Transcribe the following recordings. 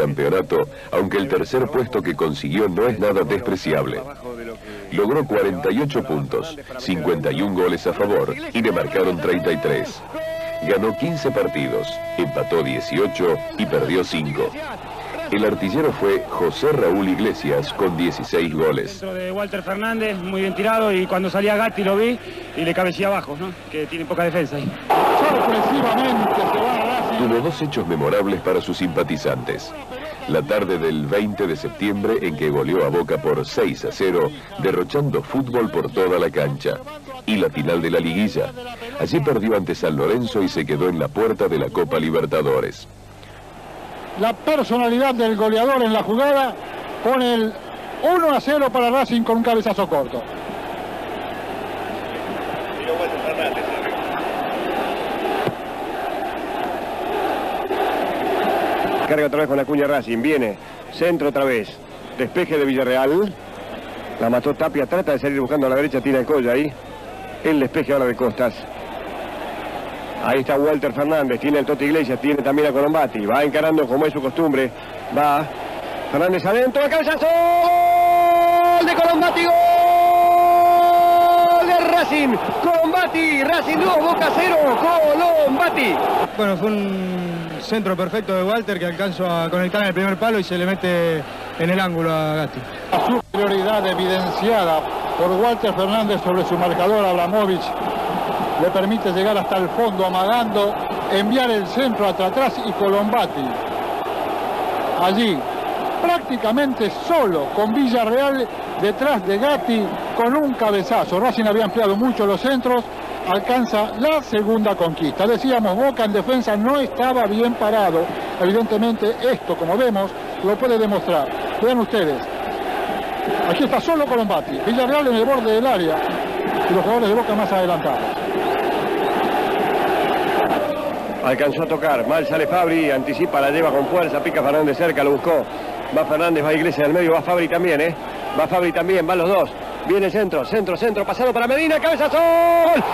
campeonato, aunque el tercer puesto que consiguió no es nada despreciable. Logró 48 puntos, 51 goles a favor y le marcaron 33. Ganó 15 partidos, empató 18 y perdió 5. El artillero fue José Raúl Iglesias con 16 goles. Dentro de Walter Fernández, muy bien tirado, y cuando salía Gatti lo vi y le cabecía abajo, ¿no? Que tiene poca defensa ahí. Sorpresivamente se va a Racing. Tuvo dos hechos memorables para sus simpatizantes. La tarde del 20 de septiembre en que goleó a Boca por 6-0, derrochando fútbol por toda la cancha. Y la final de la liguilla. Allí perdió ante San Lorenzo y se quedó en la puerta de la Copa Libertadores. La personalidad del goleador en la jugada pone el 1-0 para Racing con un cabezazo corto. Carga otra vez con la cuña Racing, viene, centro otra vez, despeje de Villarreal, la mató Tapia, trata de salir buscando a la derecha, tira el collo ahí, el despeje ahora de Costas. Ahí está Walter Fernández, tiene el Toti Iglesias, tiene también a Colombati, va encarando como es su costumbre, va Fernández adentro, el cabezazo, ¡gol de Colombati, gol de Racing! Colombati, Racing 2, Boca 0, Colombati. Bueno, fue un centro perfecto de Walter que alcanzó a conectar en el primer palo y se le mete en el ángulo a Gatti. La superioridad evidenciada por Walter Fernández sobre su marcador Abramovich le permite llegar hasta el fondo amagando, enviar el centro hacia atrás y Colombati allí prácticamente solo con Villarreal detrás de Gatti con un cabezazo. Racing había ampliado mucho los centros, alcanza la segunda conquista. Decíamos, Boca en defensa no estaba bien parado. Evidentemente esto, como vemos, lo puede demostrar. Vean ustedes, aquí está solo Colombati, Villarreal en el borde del área y los jugadores de Boca más adelantados. Alcanzó a tocar, mal sale Fabri, anticipa, la lleva con fuerza, pica Fernández cerca, lo buscó. Va Fernández, va Iglesias del medio, va Fabri también, Va Fabri también, van los dos. Viene centro, pasado para Medina, cabezazo, ¡gol!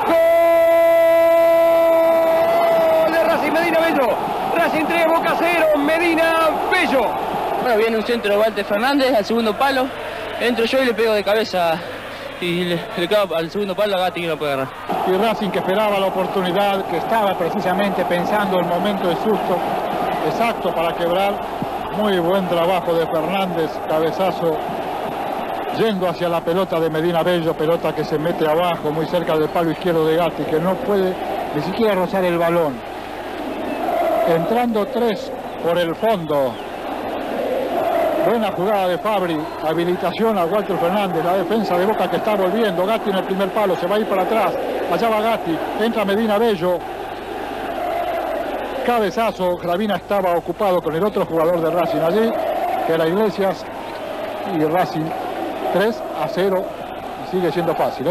¡Gol de Racing, Medina Bello! Racing 3, Boca 0, Medina Bello. Bueno, viene un centro de Walter Fernández al segundo palo, entro yo y le pego de cabeza y le cago al segundo palo a Gatti que no puede agarrar. Y Racing, que esperaba la oportunidad, que estaba precisamente pensando el momento de susto exacto para quebrar. Muy buen trabajo de Fernández, cabezazo yendo hacia la pelota de Medina Bello, pelota que se mete abajo muy cerca del palo izquierdo de Gatti, que no puede ni siquiera rozar el balón. Entrando 3 por el fondo. Buena jugada de Fabri, habilitación a Walter Fernández, la defensa de Boca que está volviendo, Gatti en el primer palo, se va a ir para atrás, allá va Gatti, entra Medina Bello, cabezazo, Gravina estaba ocupado con el otro jugador de Racing allí, que era Iglesias, y Racing 3-0, sigue siendo fácil,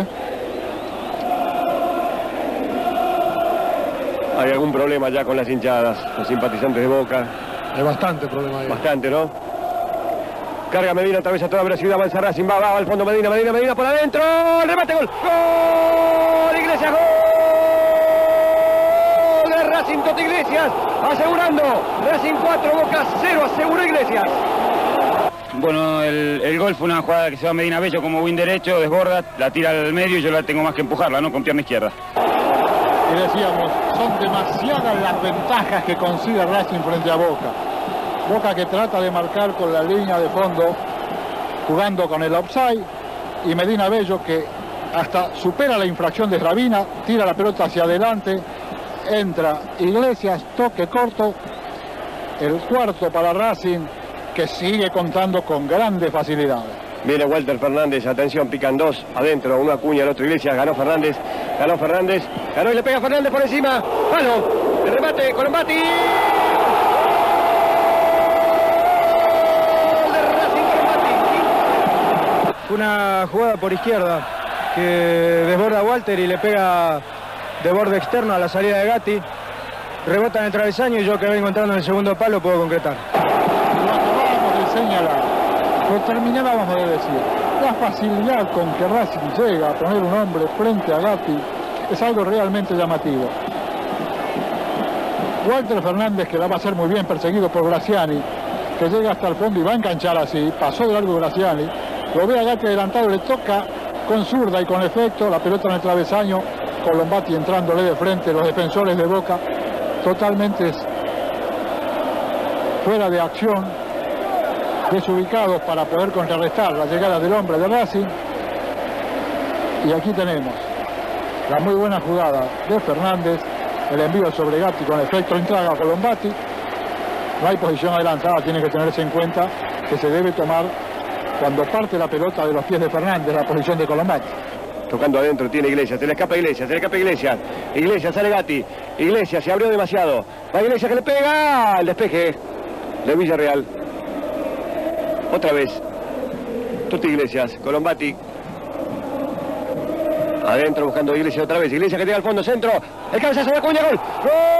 ¿Hay algún problema ya con las hinchadas, los simpatizantes de Boca? Hay bastante problema ahí. Bastante, ¿no? Carga Medina, otra vez a toda velocidad, avanza Racing, va al fondo Medina por adentro, el remate, gol, gol, Iglesias, gol de Racing, Toti Iglesias, asegurando, Racing 4, Boca 0, aseguró Iglesias. Bueno, el gol fue una jugada que se va a Medina Bello como win derecho, desborda, la tira al medio y yo la tengo más que empujarla, ¿no? Con pierna izquierda. Y decíamos, son demasiadas las ventajas que consigue Racing frente a Boca. Boca que trata de marcar con la línea de fondo, jugando con el offside, y Medina Bello que hasta supera la infracción de Gravina, tira la pelota hacia adelante, entra Iglesias, toque corto, el cuarto para Racing, que sigue contando con grandes facilidades. Viene Walter Fernández, atención, pican dos, adentro, uno Acuña, el otro Iglesias, ganó Fernández, ganó y le pega Fernández por encima, mano, el remate, Colombati. Una jugada por izquierda que desborda a Walter y le pega de borde externo a la salida de Gatti. Rebota en el travesaño y yo que vengo entrando en el segundo palo puedo concretar. Lo acabábamos de señalar, lo terminábamos de decir. La facilidad con que Racing llega a poner un hombre frente a Gatti es algo realmente llamativo. Walter Fernández, que la va a hacer muy bien, perseguido por Graziani, que llega hasta el fondo y va a enganchar así. Pasó de largo Graziani. Lo ve a Gatti adelantado, le toca con zurda y con efecto. La pelota en el travesaño. Colombati entrándole de frente. Los defensores de Boca totalmente fuera de acción, desubicados para poder contrarrestar la llegada del hombre de Racing. Y aquí tenemos la muy buena jugada de Fernández, el envío sobre Gatti con efecto, entraga Colombati. No hay posición adelantada, tiene que tenerse en cuenta que se debe tomar cuando parte la pelota de los pies de Fernández, la posición de Colombati. Tocando adentro tiene Iglesias, se le escapa Iglesias, Iglesias, sale Gatti, Iglesias se abrió demasiado, va Iglesias que le pega, el despeje de Villarreal. Otra vez, Tuti Iglesias, Colombati. Adentro buscando Iglesias otra vez, Iglesias que llega al fondo, centro, el cabezazo de Acuña, gol.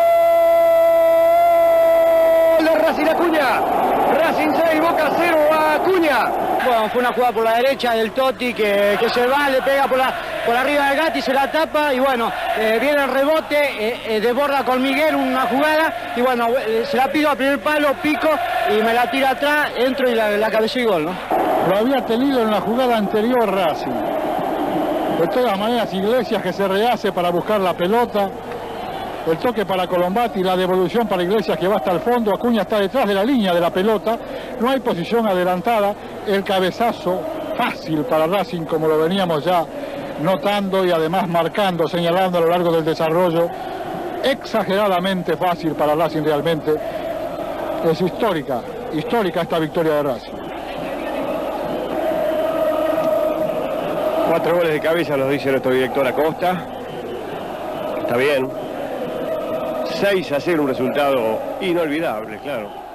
¡Gol de Racing Acuña! Racing 6, Boca 0 a Acuña. Bueno, fue una jugada por la derecha del Totti que se va, le pega por arriba del Gatti, se la tapa y bueno, viene el rebote, desborda con Miguel una jugada y bueno, se la pido al primer palo, pico y me la tira atrás, entro y la cabecé y gol, ¿no? Lo había tenido en la jugada anterior Racing. De todas maneras, Iglesias que se rehace para buscar la pelota. El toque para Colombati, la devolución para Iglesias que va hasta el fondo. Acuña está detrás de la línea de la pelota. No hay posición adelantada. El cabezazo fácil para Racing, como lo veníamos ya notando y además marcando, señalando a lo largo del desarrollo. Exageradamente fácil para Racing realmente. Es histórica esta victoria de Racing. 4 goles de cabeza nos dice nuestro director Acosta. Está bien. 6-0, un resultado inolvidable, claro.